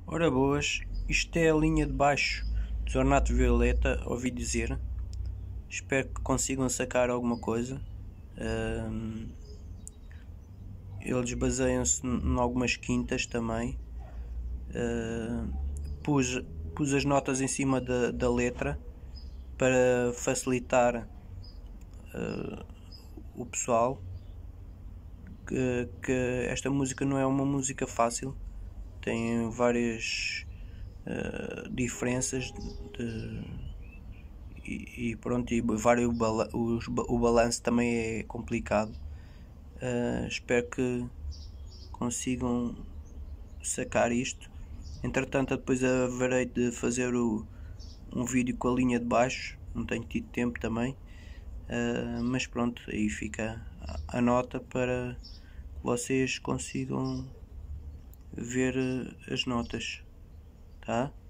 Ora boas, isto é a linha de baixo do Ornato Violeta, ouvi dizer. Espero que consigam sacar alguma coisa. Eles baseiam-se em algumas quintas também. Pus as notas em cima da letra para facilitar o pessoal. Que esta música não é uma música fácil, tem várias diferenças e pronto, o balanço também é complicado. Espero que consigam sacar isto. Entretanto, depois haverei de fazer um vídeo com a linha de baixo, não tenho tido tempo também. Mas pronto, aí fica a nota para que vocês consigam ver as notas, tá?